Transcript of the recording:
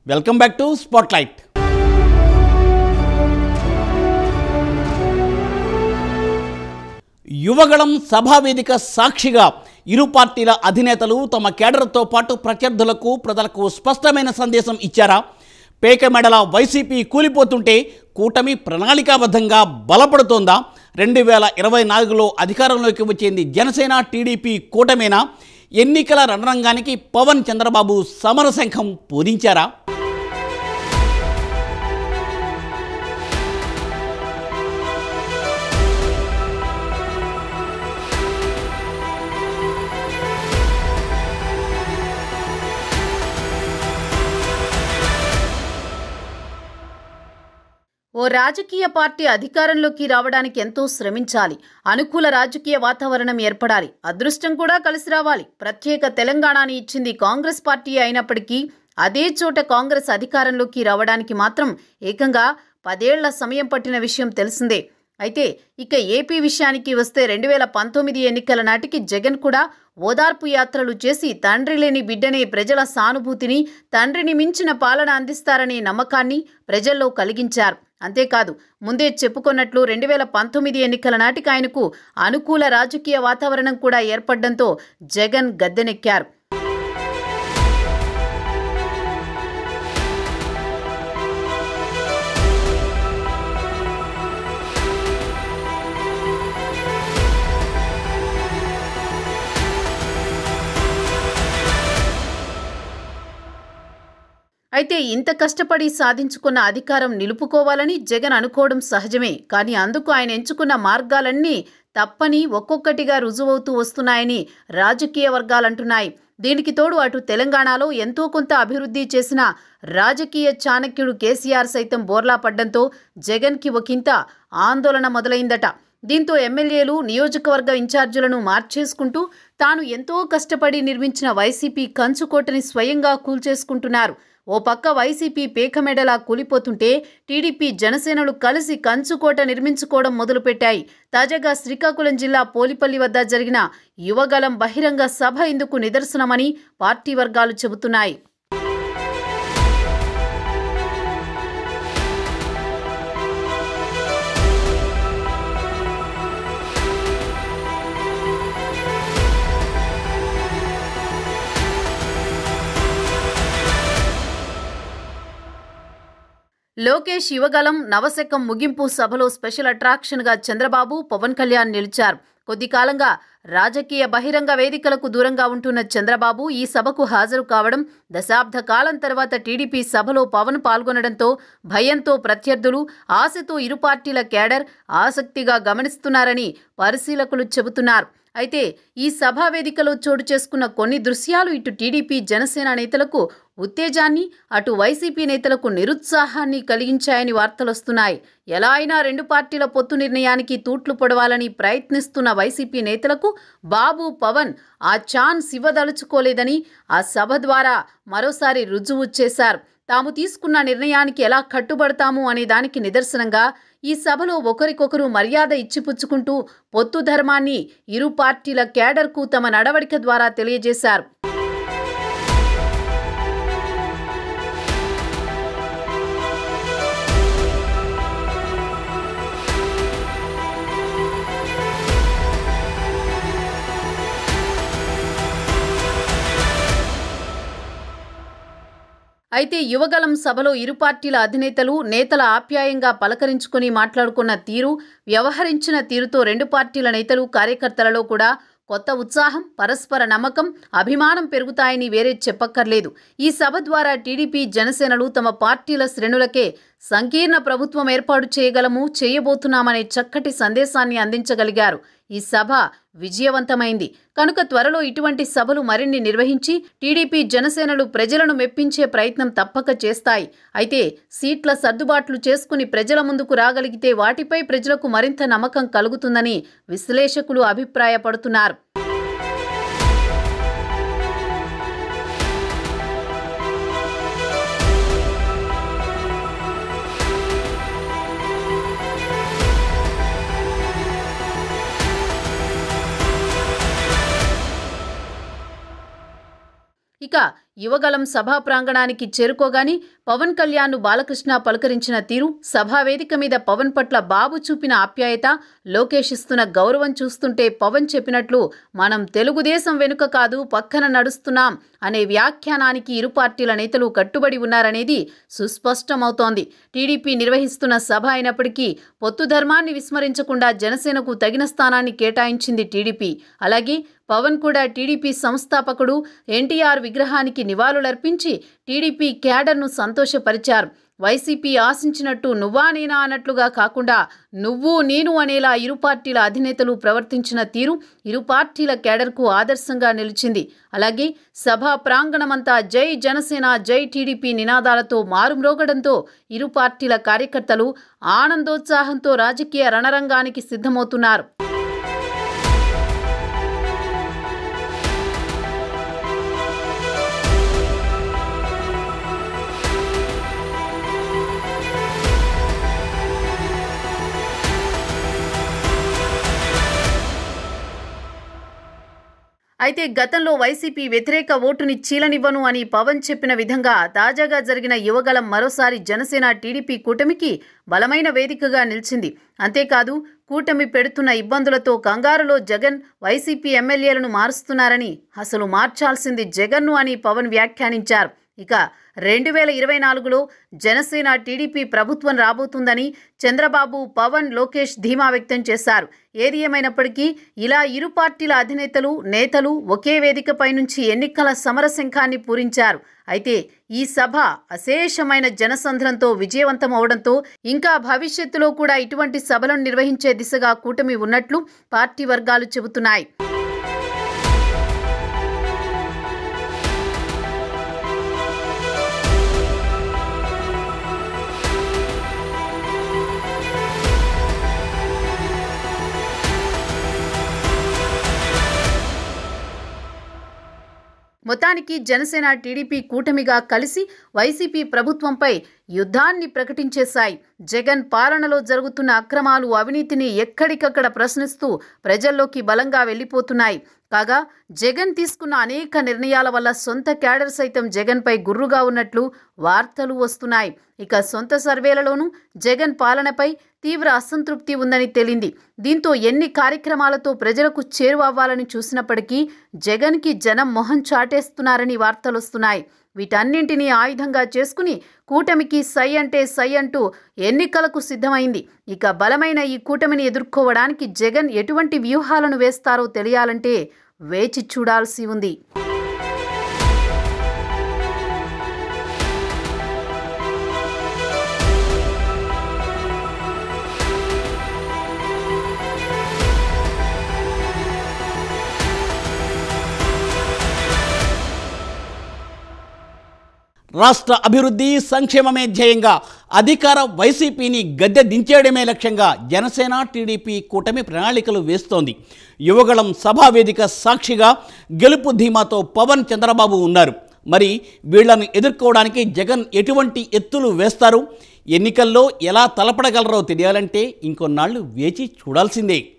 Welcome back to spotlight. Yuvagalam సభావేదిక సాక్షిగా ఇరు పార్టీల అధినేతలు తమ కేడర్తో పాటు ప్రత్యర్థులకు ప్రజలకు స్పష్టమైన సందేశం ఇచ్చారా? పేకమెడల వైసీపీ కూలిపోతుంటే కూటమి ప్రణాళికాబద్ధంగా బలపడుతోందా? 2024లో అధికారంలోకి వచ్చేంది జనసేన టీడీపీ కూటమేనా? ఎన్నికల రణరంగానికి పవన్ చంద్రబాబు సమరశంఖం పూరించారా? ఓ రాజకీయ పార్టీ అధికారంలోకి రావడానికి ఎంతో శ్రమించాలి. అనుకూల రాజకీయ వాతావరణం ఏర్పడాలి. అదృష్టం కూడా కలిసి రావాలి. ప్రత్యేక తెలంగాణని ఇచ్చింది కాంగ్రెస్ పార్టీ అయినప్పటికీ అదే చోట కాంగ్రెస్ అధికారంలోకి రావడానికి మాత్రం ఏకంగా 10 ఏళ్ల సమయం పట్టిన విషయం తెలిసిందే. అయితే ఇక ఏపీ విషయానికి వస్తే 2019 ఎన్నికల నాటికి జగన్ కూడా ఓదార్పు యాత్రలు చేసి తండ్రి లేని బిడ్డనే ప్రజల సానుభూతిని, తండ్రిని మించిన పాలన అందిస్తారనే నమ్మకాన్ని ప్రజల్లో కలిగించారు. అంతేకాదు, ముందే చెప్పుకున్నట్లు 2019 ఎన్నికల నాటికి ఆయనకు అనుకూల రాజకీయ వాతావరణం కూడా ఏర్పడడంతో జగన్ గద్దెనెక్కారు. అయితే ఇంత కష్టపడి సాధించుకున్న అధికారం నిలుపుకోవాలని జగన్ అనుకోవడం సహజమే. కానీ అందుకు ఆయన ఎంచుకున్న మార్గాలన్నీ తప్పని ఒక్కొక్కటిగా రుజువవుతూ వస్తున్నాయని రాజకీయ వర్గాలంటున్నాయి. దీనికి తోడు అటు తెలంగాణలో ఎంతో కొంత అభివృద్ధి చేసిన రాజకీయ చాణక్యుడు కేసీఆర్ సైతం బోర్లా పడ్డంతో జగన్కి ఒకంత ఆందోళన మొదలైందట. దీంతో ఎమ్మెల్యేలు, నియోజకవర్గ ఇన్ఛార్జీలను మార్చేసుకుంటూ తాను ఎంతో కష్టపడి నిర్మించిన వైసీపీ కంచుకోటని స్వయంగా కూల్చేసుకుంటున్నారు. ఓ పక్క వైసీపీ పేకమెడలా కూలిపోతుంటే టీడీపీ, జనసేనలు కలిసి కంచుకోట నిర్మించుకోవడం మొదలుపెట్టాయి. తాజాగా శ్రీకాకుళం జిల్లా పోలిపల్లి వద్ద జరిగిన యువగళం బహిరంగ సభ ఇందుకు నిదర్శనమని పార్టీ వర్గాలు చెబుతున్నాయి. లోకేష్ యువగళం నవశకం ముగింపు సభలో స్పెషల్ అట్రాక్షన్గా చంద్రబాబు, పవన్ కళ్యాణ్ నిలిచారు. కొద్ది కాలంగా రాజకీయ బహిరంగ వేదికలకు దూరంగా ఉంటున్న చంద్రబాబు ఈ సభకు హాజరు కావడం, దశాబ్ద కాలం తర్వాత టీడీపీ సభలో పవన్ పాల్గొనడంతో భయంతో ప్రత్యర్థులు, ఆశతో ఇరు పార్టీల కేడర్ ఆసక్తిగా గమనిస్తున్నారని పరిశీలకులు చెబుతున్నారు. అయితే ఈ సభా వేదికలో చోటు చేసుకున్న కొన్ని దృశ్యాలు ఇటు టీడీపీ, జనసేన నేతలకు ఉత్తేజాన్ని, అటు వైసీపీ నేతలకు నిరుత్సాహాన్ని కలిగించాయని వార్తలొస్తున్నాయి. ఎలా అయినా రెండు పార్టీల పొత్తు నిర్ణయానికి తూట్లు పొడవాలని ప్రయత్నిస్తున్న వైసీపీ నేతలకు బాబు, పవన్ ఆ ఛాన్స్ ఇవ్వదలుచుకోలేదని ఆ సభ ద్వారా మరోసారి రుజువు చేశారు. తాము తీసుకున్న నిర్ణయానికి ఎలా కట్టుబడతాము అనే దానికి నిదర్శనంగా ఈ సభలో ఒకరికొకరు మర్యాద ఇచ్చిపుచ్చుకుంటూ పొత్తు ధర్మాన్ని ఇరు పార్టీల కేడర్కు తమ నడవడిక ద్వారా తెలియజేశారు. అయితే యువగళం సభలో ఇరు పార్టీల అధినేతలు, నేతల ఆప్యాయంగా పలకరించుకుని మాట్లాడుకున్న తీరు, వ్యవహరించిన తీరుతో రెండు పార్టీల నేతలు, కార్యకర్తలలో కూడా కొత్త ఉత్సాహం, పరస్పర నమ్మకం, అభిమానం పెరుగుతాయని వేరే చెప్పక్కర్లేదు. ఈ సభ ద్వారా టీడీపీ, జనసేనలు తమ పార్టీల శ్రేణులకే సంకీర్ణ ప్రభుత్వం ఏర్పాటు చేయబోతున్నామనే చక్కటి సందేశాన్ని అందించగలిగారు. ఈ సభ విజయవంతమైంది కనుక త్వరలో ఇటువంటి సభలు మరిన్ని నిర్వహించి టీడీపీ, జనసేనలు ప్రజలను మెప్పించే ప్రయత్నం తప్పక చేస్తాయి. అయితే సీట్ల సర్దుబాట్లు చేసుకుని ప్రజల ముందుకు రాగలిగితే వాటిపై ప్రజలకు మరింత నమ్మకం కలుగుతుందని విశ్లేషకులు అభిప్రాయపడుతున్నారు. ఇక ఇక యువగలం సభా ప్రాంగణానికి చేరుకోగాని పవన్ కళ్యాణ్ను బాలకృష్ణ పలకరించిన తీరు, సభా వేదిక మీద పవన్ పట్ల బాబు చూపిన ఆప్యాయత, లోకేష్ ఇస్తున్న గౌరవం చూస్తుంటే పవన్ చెప్పినట్లు మనం తెలుగుదేశం వెనుక కాదు పక్కన నడుస్తున్నాం అనే వ్యాఖ్యానానికి ఇరు పార్టీల నేతలు కట్టుబడి ఉన్నారనేది సుస్పష్టమవుతోంది. టీడీపీ నిర్వహిస్తున్న సభ అయినప్పటికీ పొత్తు ధర్మాన్ని విస్మరించకుండా జనసేనకు తగిన స్థానాన్ని కేటాయించింది టీడీపీ. అలాగే పవన్ కూడా టీడీపీ సంస్థాపకుడు ఎన్టీఆర్ విగ్రహానికి నివాళులర్పించి టీడీపీ క్యాడర్ను సంతోషపరిచారు. వైసీపీ ఆశించినట్టు నువ్వా నేనా అన్నట్లుగా కాకుండా నువ్వు నేను అనేలా ఇరు పార్టీల అధినేతలు ప్రవర్తించిన తీరు ఇరు పార్టీల క్యాడర్కు ఆదర్శంగా నిలిచింది. అలాగే సభా ప్రాంగణమంతా జై జనసేన జై టీడీపీ నినాదాలతో మారుమ్రోగడంతో ఇరు పార్టీల కార్యకర్తలు ఆనందోత్సాహంతో రాజకీయ రణరంగానికి సిద్ధమవుతున్నారు. అయితే గతంలో వైసీపీ వ్యతిరేక ఓటుని చీలనివ్వను అని పవన్ చెప్పిన విధంగా తాజాగా జరిగిన యువగలం మరోసారి జనసేన టీడీపీ కూటమికి బలమైన వేదికగా నిలిచింది. అంతేకాదు కూటమి పెడుతున్న ఇబ్బందులతో కంగారులో జగన్ వైసీపీ ఎమ్మెల్యేలను మారుస్తున్నారని, అసలు మార్చాల్సింది జగన్ను అని పవన్ వ్యాఖ్యానించారు. ఇక 2024లో జనసేన టీడీపీ ప్రభుత్వం రాబోతుందని చంద్రబాబు, పవన్, లోకేష్ ధీమా వ్యక్తం చేశారు. ఏది ఏమైనప్పటికీ ఇలా ఇరు పార్టీల అధినేతలు, నేతలు ఒకే వేదికపై నుంచి ఎన్నికల సమరశంఖాన్ని పూరించారు. అయితే ఈ సభ అశేషమైన జనసంద్రంతో విజయవంతం అవడంతో ఇంకా భవిష్యత్తులో కూడా ఇటువంటి సభలను నిర్వహించే దిశగా కూటమి ఉన్నట్లు పార్టీ వర్గాలు చెబుతున్నాయి. మొత్తానికి జనసేన టీడీపీ కూటమిగా కలిసి వైసీపీ ప్రభుత్వంపై యుద్ధాన్ని ప్రకటించేశాయి. జగన్ పాలనలో జరుగుతున్న అక్రమాలు, అవినీతిని ఎక్కడికక్కడ ప్రశ్నిస్తూ ప్రజల్లోకి బలంగా వెళ్లిపోతున్నాయి. కాగా జగన్ తీసుకున్న అనేక నిర్ణయాల వల్ల సొంత క్యాడర్ సైతం జగన్పై గుర్రుగా ఉన్నట్లు వార్తలు వస్తున్నాయి. ఇక సొంత సర్వేలలోనూ జగన్ పాలనపై తీవ్ర అసంతృప్తి ఉందని తేలింది. దీంతో ఎన్ని కార్యక్రమాలతో ప్రజలకు చేరువవ్వాలని చూసినప్పటికీ జగన్కి జనం మొహం చాటేస్తున్నారని వార్తలొస్తున్నాయి. వీటన్నింటినీ ఆయుధంగా చేసుకుని కూటమికి సై అంటే సై అంటూ ఎన్నికలకు సిద్ధమైంది. ఇక బలమైన ఈ కూటమిని ఎదుర్కోవడానికి జగన్ ఎటువంటి వ్యూహాలను వేస్తారో తెలియాలంటే వేచి చూడాల్సి ఉంది. రాష్ట్ర అభివృద్ధి సంక్షేమమే ధ్యేయంగా అధికార వైసీపీని గద్దె దించేయడమే లక్ష్యంగా జనసేన టీడీపీ కూటమి ప్రణాళికలు వేస్తోంది. యువగళం సభావేదిక సాక్షిగా గెలుపు ధీమాతో పవన్, చంద్రబాబు ఉన్నారు. మరి వీళ్లను ఎదుర్కోవడానికి జగన్ ఎటువంటి ఎత్తులు వేస్తారు, ఎన్నికల్లో ఎలా తలపడగలరో తెలియాలంటే ఇంకొన్నాళ్ళు వేచి చూడాల్సిందే.